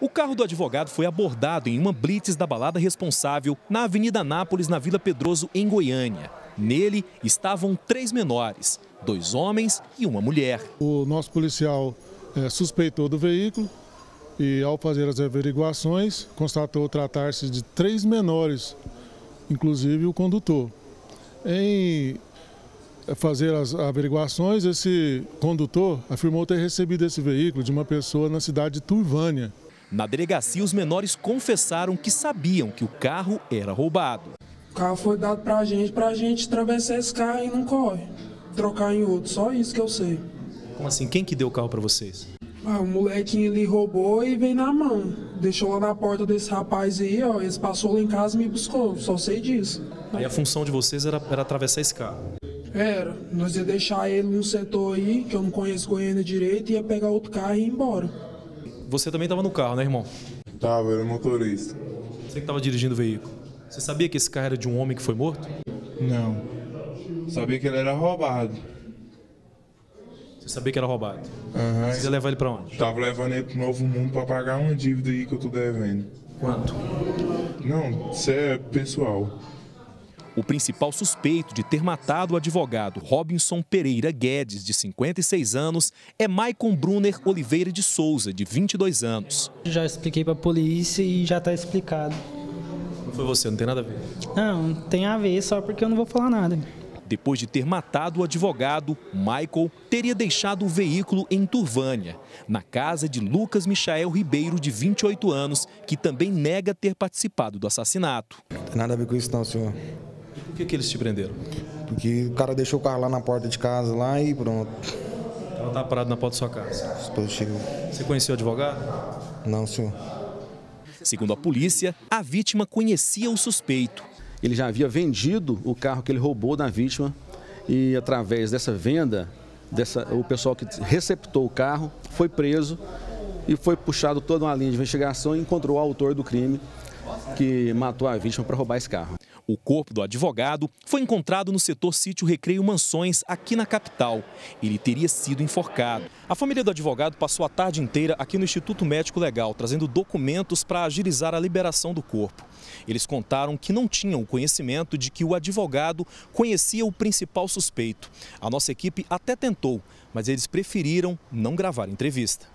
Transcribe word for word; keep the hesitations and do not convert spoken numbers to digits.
O carro do advogado foi abordado em uma blitz da balada responsável na Avenida Anápolis, na Vila Pedroso, em Goiânia. Nele estavam três menores, dois homens e uma mulher. O nosso policial é, suspeitou do veículo e, ao fazer as averiguações, constatou tratar-se de três menores, inclusive o condutor. Em fazer as averiguações, esse condutor afirmou ter recebido esse veículo de uma pessoa na cidade de Turvânia. Na delegacia, os menores confessaram que sabiam que o carro era roubado. O carro foi dado pra gente, pra gente atravessar esse carro e não corre, trocar em outro, só isso que eu sei. Como assim? Quem que deu o carro pra vocês? Ah, o molequinho ali roubou e veio na mão. Deixou lá na porta desse rapaz aí, ó. Eles passou lá em casa e me buscou, só sei disso. Aí a função de vocês era, era atravessar esse carro? Era. Nós ia deixar ele num setor aí, que eu não conheço Goiânia direito, e ia pegar outro carro e ir embora. Você também estava no carro, né, irmão? Tava, era motorista. Você que estava dirigindo o veículo. Você sabia que esse carro era de um homem que foi morto? Não. Sabia que ele era roubado. Você sabia que era roubado? Aham. Você ia levar ele pra onde? Tava levando ele pro Novo Mundo pra pagar uma dívida aí que eu tô devendo. Quanto? Não, isso é pessoal. O principal suspeito de ter matado o advogado Robinson Pereira Guedes, de cinquenta e seis anos, é Maicon Brunner Oliveira de Souza, de vinte e dois anos. Já expliquei para a polícia e já está explicado. Não foi você, não tem nada a ver? Não, tem a ver, só porque eu não vou falar nada. Depois de ter matado o advogado, Michael teria deixado o veículo em Turvânia, na casa de Lucas Michael Ribeiro, de vinte e oito anos, que também nega ter participado do assassinato. Não tem nada a ver com isso não, senhor. E por que que eles te prenderam? Porque o cara deixou o carro lá na porta de casa lá e pronto. Ela estava parada na porta da sua casa. Depois chegou. Você conhecia o advogado? Não, senhor. Segundo a polícia, a vítima conhecia o suspeito. Ele já havia vendido o carro que ele roubou da vítima e, através dessa venda, dessa, o pessoal que receptou o carro foi preso e foi puxado toda uma linha de investigação e encontrou o autor do crime que matou a vítima para roubar esse carro. O corpo do advogado foi encontrado no setor Sítio Recreio Mansões, aqui na capital. Ele teria sido enforcado. A família do advogado passou a tarde inteira aqui no Instituto Médico Legal, trazendo documentos para agilizar a liberação do corpo. Eles contaram que não tinham o conhecimento de que o advogado conhecia o principal suspeito. A nossa equipe até tentou, mas eles preferiram não gravar entrevista.